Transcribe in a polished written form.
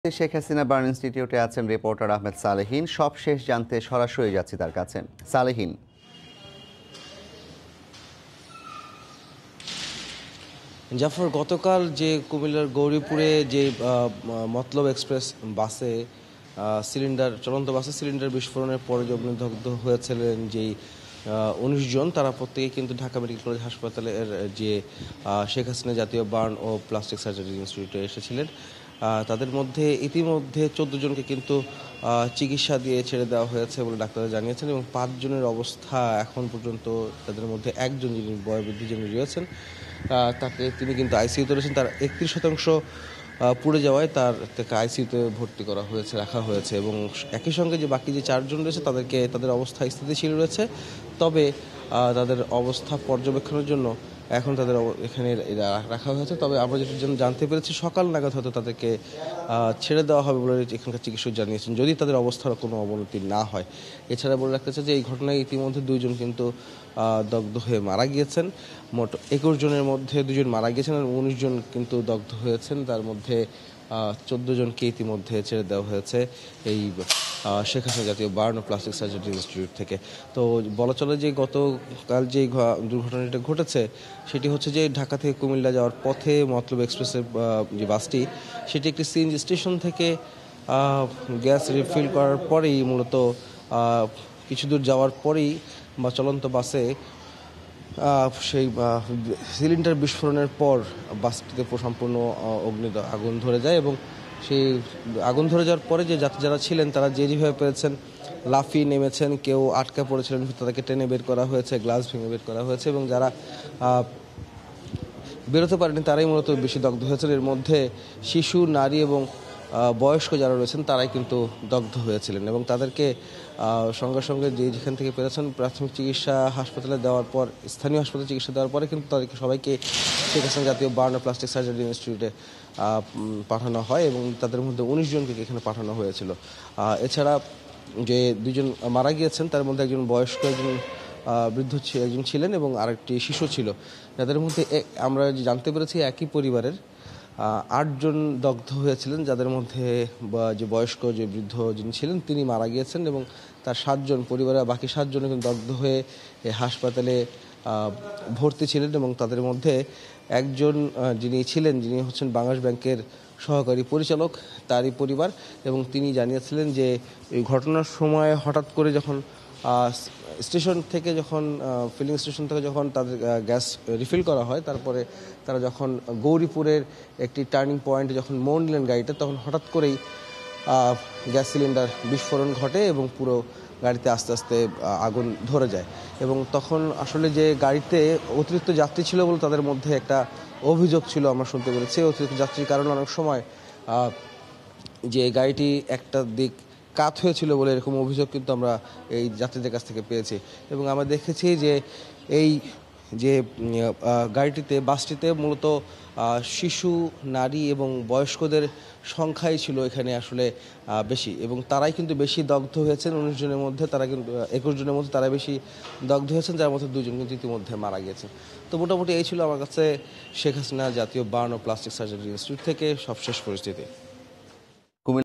Sheikh Hasina burn ইনস্টিটিউটে আছেন reporter Ahmed সালেহীন। সব শেষ জানতে সরাসরি যাচ্ছি তার কাছে। সালেহীন, জাফর, গতকাল যে কুমিল্লার গৌরীপুরে যে মতলব এক্সপ্রেস বাসে চলন্ত বাসে সিলিন্ডার বিস্ফোরণের পরে যে অগ্নিদগ্ধ হয়েছিলেন যেই ১৯ জন, তারা প্রত্যেকে কিন্তু ঢাকা মেডিকেল কলেজ হাসপাতালের যে শেখ হাসিনা জাতীয় বার্ন ও প্লাস্টিক সার্জারি ইনস্টিটিউটে এসেছিলেন। তাদের মধ্যে ইতিমধ্যে ১৪ জনকে কিন্তু চিকিৎসা দিয়ে ছেড়ে দেওয়া হয়েছে বলে ডাক্তাররা জানিয়েছেন, এবং ৫ জনের অবস্থা এখন পর্যন্ত, তাদের মধ্যে একজন যিনি বয়োবৃদ্ধ যিনি রয়েছেন তিনি কিন্তু আইসিইউতে রয়েছেন। তার ৩১% পুড়ে যাওয়ায় তাকে আইসিইউতে ভর্তি করা হয়েছে, রাখা হয়েছে, এবং একই সঙ্গে যে বাকি যে 4 জন রয়েছে তাদের অবস্থা স্থিতিশীল রয়েছে। তবে তাদের অবস্থা পর্যবেক্ষণের জন্য এখন তাদের এখানে রাখা হয়েছে। তবে আমরা যেটা জানতে পেরেছি, সকাল নাগাদ হয়তো তাদেরকে ছেড়ে দেওয়া হবে বলে এখানকার চিকিৎসক জানিয়েছেন, যদি তাদের অবস্থার কোনো অবনতি না হয়। এছাড়া বলে রাখতে চাই যে এই ঘটনায় ইতিমধ্যে 2 জন কিন্তু দগ্ধ হয়ে মারা গিয়েছেন। মোট 21 জনের মধ্যে 2 জন মারা গিয়েছেন এবং 19 জন কিন্তু দগ্ধ হয়েছেন। তার মধ্যে 14 জনকে ইতিমধ্যে ছেড়ে দেওয়া হয়েছে এই শেখ হাসিনা জাতীয় বার্ন ও প্লাস্টিক সার্জারি ইনস্টিটিউট থেকে। তো বলা চলে যে গতকাল যে দুর্ঘটনাটা ঘটেছে সেটি হচ্ছে যে ঢাকা থেকে কুমিল্লা যাওয়ার পথে মতলব এক্সপ্রেসের যে বাসটি, সেটি একটি সিএনজি স্টেশন থেকে গ্যাস রিফিল করার পরেই মূলত কিছু দূর যাওয়ার পরেই বা চলন্ত বাসে সেই সিলিন্ডার বিস্ফোরণের পর বাসটিতে সম্পূর্ণ আগুন ধরে যায়, এবং সেই আগুন ধরে যাওয়ার পরে যে যাত্রী যারা ছিলেন তারা যেভাবে পেরেছেন লাফিয়ে নেমেছেন, কেউ আটকা পড়েছিলেন, তাদেরকে টেনে বের করা হয়েছে, গ্লাস ভেঙে বের করা হয়েছে, এবং যারা বেরোতে পারেনি তারাই মূলত বেশি দগ্ধ হয়েছেন। এর মধ্যে শিশু, নারী এবং বয়স্ক যারা রয়েছেন তারাই কিন্তু দগ্ধ হয়েছিলেন, এবং তাদেরকে সঙ্গে সঙ্গে যেখান থেকে পেরেছেন প্রাথমিক চিকিৎসা হাসপাতালে দেওয়ার পর, স্থানীয় হাসপাতালে চিকিৎসা দেওয়ার পরে কিন্তু তাদেরকে সবাইকে শেখ হাসিনা জাতীয় বার্ন ও প্লাস্টিক সার্জারি ইনস্টিটিউটে পাঠানো হয়, এবং তাদের মধ্যে 19 জনকে এখানে পাঠানো হয়েছিল। এছাড়া যে 2 জন মারা গিয়েছেন তার মধ্যে একজন বয়স্ক, একজন বৃদ্ধ একজন ছিলেন, এবং আরেকটি শিশু ছিল, যাদের মধ্যে আমরা জানতে পেরেছি একই পরিবারের 8 জন দগ্ধ হয়েছিলেন, যাদের মধ্যে যে বয়স্ক যে বৃদ্ধ যিনি ছিলেন তিনি মারা গিয়েছেন, এবং তার 7 জন পরিবারের বাকি 7 জন কিন্তু দগ্ধ হয়ে হাসপাতালে ভর্তি ছিলেন, এবং তাদের মধ্যে একজন যিনি হচ্ছেন বাংলাদেশ ব্যাংকের সহকারী পরিচালক, তারই পরিবার, এবং তিনি জানিয়েছিলেন যে এই ঘটনার সময় হঠাৎ করে যখন স্টেশন থেকে ফিলিং স্টেশন থেকে যখন তাদের গ্যাস রিফিল করা হয়, তারপরে তারা যখন গৌরীপুরের একটি টার্নিং পয়েন্টে যখন মোড় নিলেন গাড়িটা, তখন হঠাৎ করেই গ্যাস সিলিন্ডার বিস্ফোরণ ঘটে এবং পুরো গাড়িতে আস্তে আস্তে আগুন ধরে যায়। এবং তখন আসলে যে গাড়িতে অতিরিক্ত যাত্রী ছিল বলে তাদের মধ্যে একটা অভিযোগ ছিল, আমরা শুনতে পেরেছি অতিরিক্ত যাত্রীর কারণে অনেক সময় যে গাড়িটি একটা দিক কাত হয়েছিল বলে এরকম অভিযোগ কিন্তু আমরা এই যাত্রীদের কাছ থেকে পেয়েছি। এবং আমরা দেখেছি যে এই যে বাসটিতে মূলত শিশু, নারী এবং বয়স্কদের সংখ্যাই ছিল এখানে আসলে বেশি, এবং তারাই কিন্তু বেশি দগ্ধ হয়েছেন। 19 জনের মধ্যে তারা কিন্তু 21 জনের মধ্যে তারা বেশি দগ্ধ হয়েছেন, যার মধ্যে 2 জন কিন্তু ইতিমধ্যে মারা গিয়েছেন। তো মোটামুটি এই ছিল আমার কাছে শেখ হাসিনা জাতীয় বার্ন ও প্লাস্টিক সার্জারি ইনস্টিটিউট থেকে সবশেষ পরিস্থিতি।